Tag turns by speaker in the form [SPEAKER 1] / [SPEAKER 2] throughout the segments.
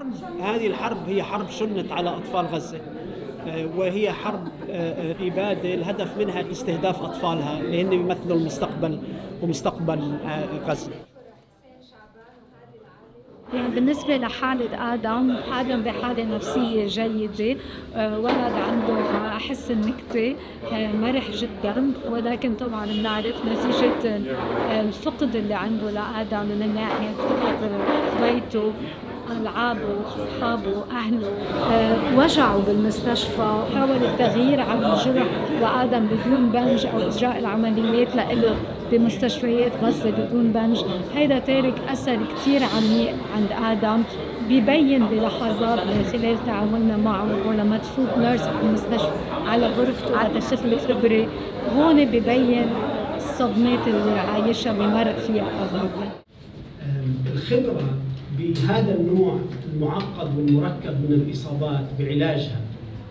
[SPEAKER 1] هذه الحرب هي حرب شنت على أطفال غزة، وهي حرب إبادة الهدف منها استهداف أطفالها لأن يمثلوا المستقبل ومستقبل غزة.
[SPEAKER 2] يعني بالنسبة لحالة آدم بحالة نفسية جيدة، ولد عنده حس النكتة، مرح جدا، ولكن طبعا بنعرف نتيجة الفقد اللي عنده لآدم من ناحية فكرة اخويته، ألعابه، أصحابه، أهله، وجعوا بالمستشفى، حاول التغيير عن جرح لآدم بدون بنج أو إجراء العمليات له بمستشفيات غزة بدون بنج. هيدا تارك أثر كتير عميق عند آدم، بيبين بلحظات من خلال تعاملنا معه، ولما تفوت نيرس على المستشفى على غرفته لتشوف الإبرة، هون بيبين الصدمات اللي عايشها بمرق فيها آدم.
[SPEAKER 1] الخبرة بهذا النوع المعقد والمركب من الإصابات بعلاجها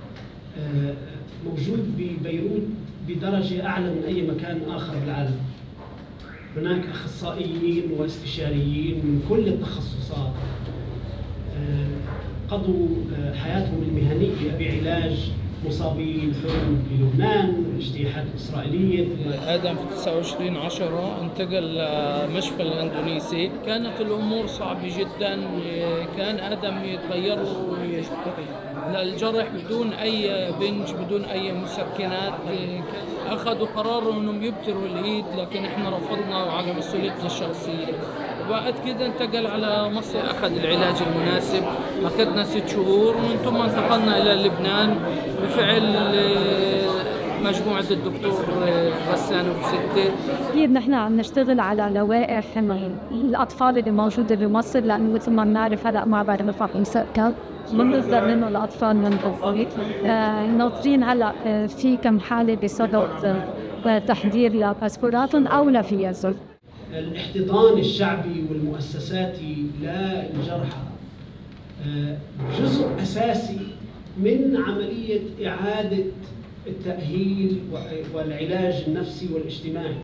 [SPEAKER 1] موجود ببيروت بدرجة أعلى من أي مكان آخر بالعالم. هناك أخصائيين واستشاريين من كل التخصصات قضوا حياتهم المهنية بعلاج مصابي الحروب بلبنان والاجتياحات الإسرائيلية.
[SPEAKER 3] آدم في 29/10 انتقل لمشفى الأندونيسي، كانت الأمور صعبة جدا، كان آدم يتغير للجرح بدون أي بنج بدون أي مسكنات. أخذوا قرار أنهم يبتروا الإيد، لكن إحنا رفضنا وعلى مسؤوليتنا الشخصية. وبعد كده انتقل على مصر، أخذ العلاج المناسب، أخذنا 6 شهور، ومن ثم انتقلنا إلى لبنان بفعل مجموعة الدكتور غسان وبستة.
[SPEAKER 2] أكيد نحن عم نشتغل على لوائح الأطفال اللي موجودة بمصر، لأنه مثل ما بنعرف هلأ معبر رفح مسكر بنصدر منه الأطفال من أول. ناطرين هلأ في كم حالة بصدد تحضير لباسبوراتهم أو لفيزهم.
[SPEAKER 1] الاحتضان الشعبي والمؤسساتي للجرحى جزء أساسي من عملية إعادة التأهيل والعلاج النفسي والاجتماعي.